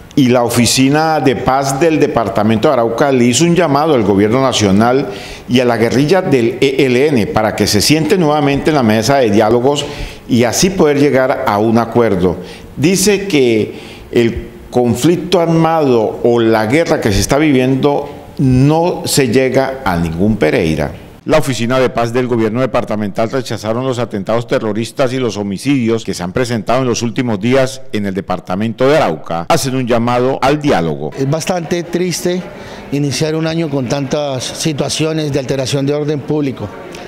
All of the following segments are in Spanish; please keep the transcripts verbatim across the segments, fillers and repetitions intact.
Y la Oficina de Paz del Departamento de Arauca le hizo un llamado al Gobierno Nacional y a la guerrilla del E L N para que se sienten nuevamente en la mesa de diálogos y así poder llegar a un acuerdo. Dice que el conflicto armado o la guerra que se está viviendo no se llega a ningún Pereira. La Oficina de Paz del Gobierno Departamental rechazaron los atentados terroristas y los homicidios que se han presentado en los últimos días en el departamento de Arauca. Hacen un llamado al diálogo. Es bastante triste iniciar un año con tantas situaciones de alteración de orden público.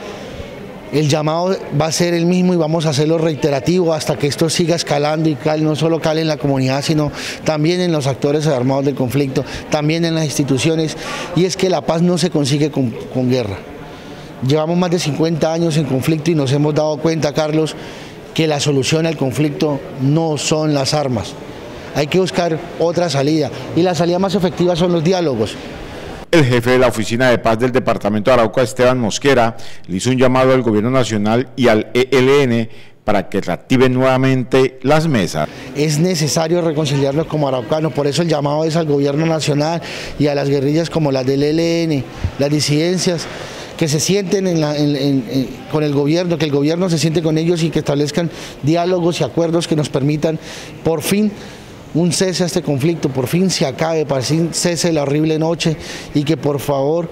El llamado va a ser el mismo y vamos a hacerlo reiterativo hasta que esto siga escalando y cal, no solo cale en la comunidad, sino también en los actores armados del conflicto, también en las instituciones, y es que la paz no se consigue con, con guerra. Llevamos más de cincuenta años en conflicto y nos hemos dado cuenta, Carlos, que la solución al conflicto no son las armas. Hay que buscar otra salida y la salida más efectiva son los diálogos. El jefe de la Oficina de Paz del Departamento de Arauca, Esteban Mosquera, le hizo un llamado al Gobierno Nacional y al E L N para que reactiven nuevamente las mesas. Es necesario reconciliarnos como araucanos, por eso el llamado es al Gobierno Nacional y a las guerrillas como las del E L N, las disidencias, que se sienten en la, en, en, en, con el gobierno, que el gobierno se siente con ellos y que establezcan diálogos y acuerdos que nos permitan por fin un cese a este conflicto, por fin se acabe, por fin cese la horrible noche y que por favor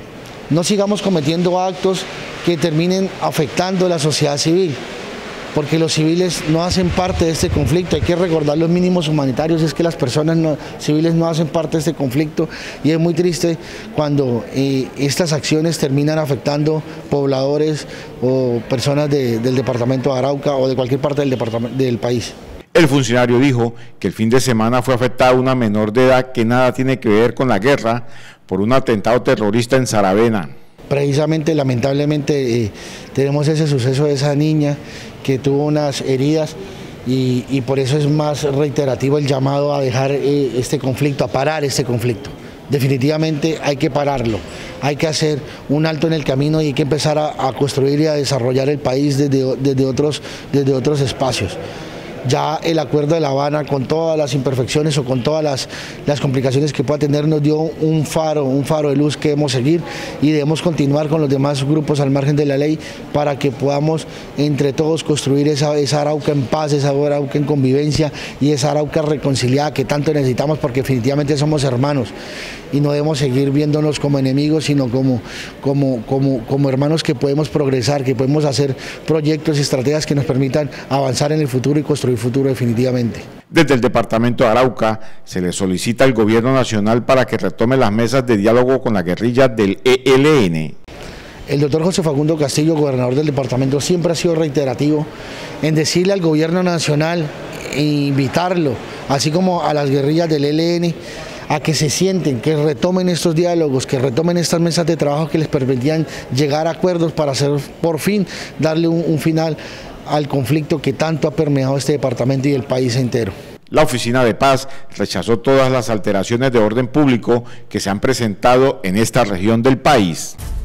no sigamos cometiendo actos que terminen afectando a la sociedad civil, porque los civiles no hacen parte de este conflicto. Hay que recordar los mínimos humanitarios, es que las personas no, civiles no hacen parte de este conflicto y es muy triste cuando eh, estas acciones terminan afectando pobladores o personas de, del departamento de Arauca o de cualquier parte del, departamento, del país. El funcionario dijo que el fin de semana fue afectada una menor de edad que nada tiene que ver con la guerra por un atentado terrorista en Saravena. Precisamente, lamentablemente, eh, tenemos ese suceso de esa niña que tuvo unas heridas y, y por eso es más reiterativo el llamado a dejar eh, este conflicto, a parar este conflicto. Definitivamente hay que pararlo, hay que hacer un alto en el camino y hay que empezar a, a construir y a desarrollar el país desde, desde, otros, desde otros espacios. Ya el acuerdo de La Habana, con todas las imperfecciones o con todas las, las complicaciones que pueda tener, nos dio un faro, un faro de luz que debemos seguir y debemos continuar con los demás grupos al margen de la ley para que podamos entre todos construir esa, esa Arauca en paz, esa Arauca en convivencia y esa Arauca reconciliada que tanto necesitamos, porque definitivamente somos hermanos y no debemos seguir viéndonos como enemigos, sino como, como, como, como hermanos que podemos progresar, que podemos hacer proyectos y estrategias que nos permitan avanzar en el futuro y construir futuro definitivamente. Desde el departamento de Arauca se le solicita al Gobierno Nacional para que retome las mesas de diálogo con la guerrilla del E L N. El doctor José Facundo Castillo, gobernador del departamento, siempre ha sido reiterativo en decirle al Gobierno Nacional e invitarlo, así como a las guerrillas del E L N, a que se sienten, que retomen estos diálogos, que retomen estas mesas de trabajo que les permitían llegar a acuerdos para hacer por fin darle un, un final al conflicto que tanto ha permeado este departamento y el país entero. La Oficina de Paz rechazó todas las alteraciones de orden público que se han presentado en esta región del país.